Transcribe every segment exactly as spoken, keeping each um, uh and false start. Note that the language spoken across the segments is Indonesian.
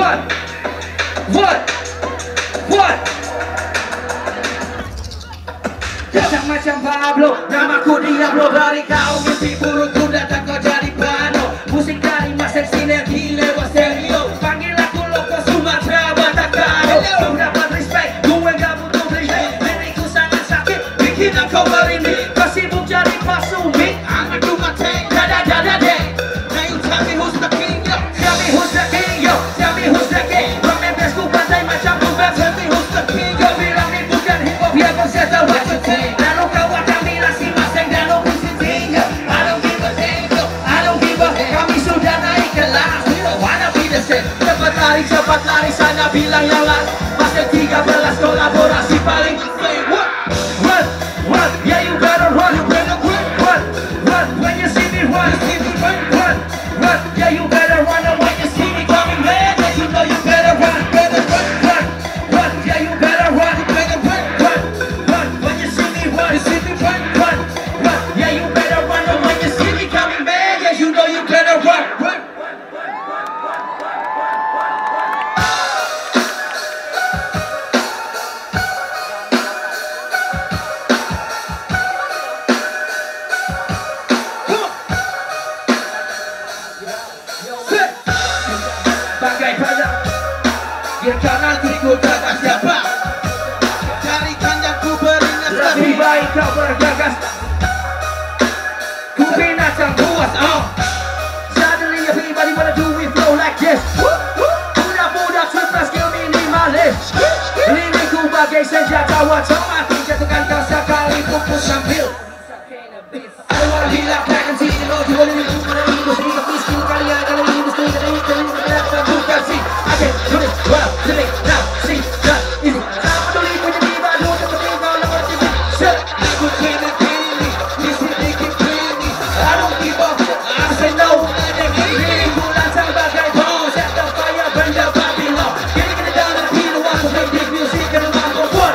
What? What? What? Datang macam Pablo, namaku Diablo. Dari kau mimpi burukku datang kau jadi pano. Musik dari masa sinergi lewat stereo. Panggil aku Loko Sumatera Batakaro. Kau dapat respect, gue gak butuh respect. Diriku sangat sakit, bikin kau merinding. Kau sibuk jadi pasumi, I'ma do my thing, da da da da da. Now you tell me who's the king, yo. Tell me who's the king, yo. Tell me who's the king. Pemempesku pantai macam bubek. Tell me who's the king. Kau bilang ini bukan hip hop, ya kau saya tahu what you think. Lalu kau akan bilang si Maseng dan lo pusing tinggal. I don't give a damn, yo. I don't give a damn. Kami sudah naik kelas, we don't wanna be the same. Cepat lari, cepat lari, sana bilang yang lain. Masih tiga belas kolaborasi paling insane. What? Run, run, yeah you better run, you better run, run, run. When you see me run, see me run, run, run. Yeah you better run, and when you see me coming back, yeah you know you better run, better run, run, run. Yeah you better run, you better run, run, run. When you see me run, you see me run, run, run. Yeah you better run, and when you see me coming back, yeah you know you better run, run. Bagai pedang, biarkan nanti ku datang siapa. Carikan yang ku beringat, lebih baik kau bergagas. Ku binatang buas, oh. Suddenly everybody wanna do it flow like this. Budak-budak super skill minimalis. Lirikku bagai senjata otomatis, jatuhkan kau sekali pupus sambil. I wanna be like back and see the Lord. You wanna be like back and see the Lord. Skill kalian kalau ini mesti dari dari dari bukan sih. I can do this well, living now, see that easy. Tak peduli punya di baru, tak penting kau lewat sini. Set, aku kena kini, mesti bikin kini. I don't give up, I say no. Lirikku lancang bagai bom, set the fire, benda Babylon. Kini kita dalam pilu, aku make this music and I'm one.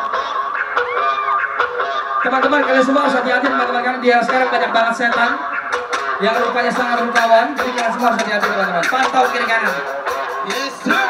Teman-teman kalian semua harus hati-hati, teman-teman kalian dia sekarang banyak banget setan yang rupanya sangat rupawan, jadi kalian semua harus hati-hati teman-teman. Pantau kiri kanan. Yes sir.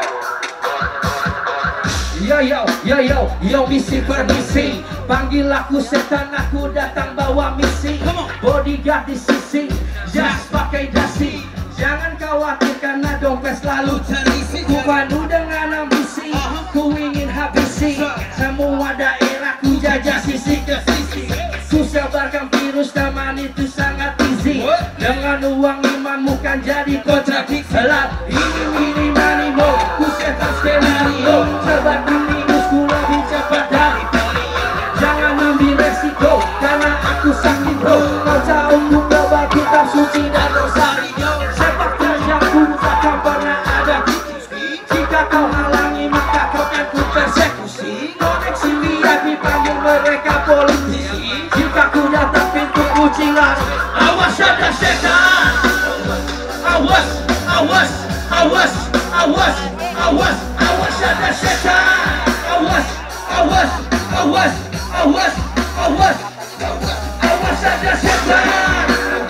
Yo yo yo yo yo misi permisi, panggil aku setan, aku datang bawa misi. Bodyguard di sisi, just pakai dasi. Jangan khawatir karena dompet selalu terisi. Ku penuh dengan ambisi, ku ingin habisi semua daerah, ku jajah sisi ke sisi. Ku sebarkan virus teman itu sangat easy. Dengan uang imanmu kan jadi kontradiksi. Lah ini mini money mo, ku setan skenario. Sebarkan virus ku lebih cepat dari jangan ambil resiko karena aku sakit bro. Kau tahu ku bawa kitab suci dan rosario. Sepak terjangku takkan pernah ada kisi. Jika kau halangi maka kau akan ku persekusi. Koneksi V I P panggil mereka politisi. Jika ku datang pintu kucing lari. Awas ada setan. Awas, awas, awas, awas, awas, awas ada setan. Awas, awas, awas, awas, awas, awas ada setan.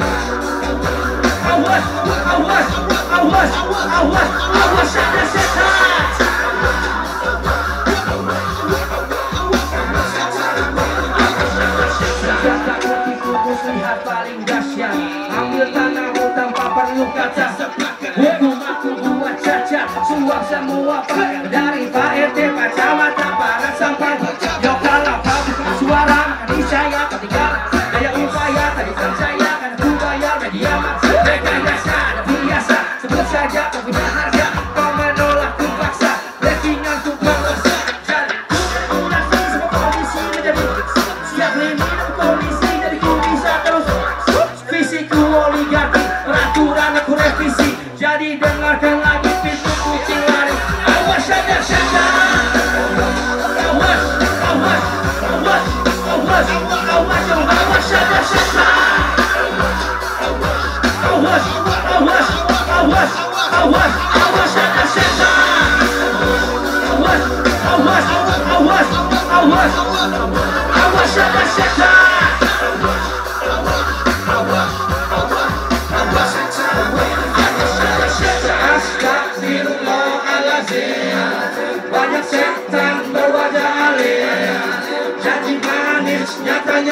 Awas, awas, awas, awas, awas ada setan. Senjata putih kudus lihat paling dahsyat. Ambil tanahmu tanpa perlu kata sepakat. Hukum aku buat cacat, suap semua pakai. Dari Pak R T, Pak Camat, para sampai yo kalau kau buka suara niscaya ketinggalan. Daya upaya tadi percaya kan ku bayar media massa. Rekayasa dan biasa sebut saja kau punya harga. Kau menolak ku paksa, backingan ku penguasa. Jadi ku mengunasi semua kondisi menjadi siap lini dan kondisi. Jadi ku bisa terus fisikku oligarki, peraturan aku revisi. Jadi dengarkan lagi pintu kucing lari. Awas ada setan. Awas.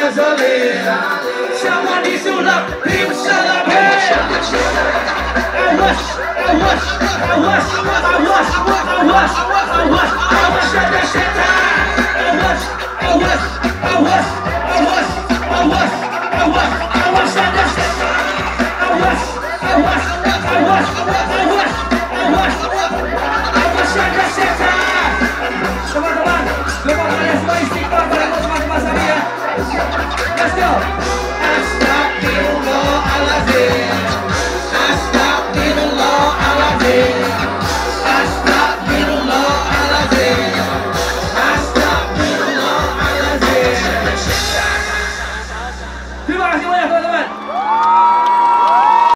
gasolin. Someone disulap, tim selapin. Awas, awas, awas, awas, awas, awas, awas ada setan. Awas, awas, awas, awas, awas, awas.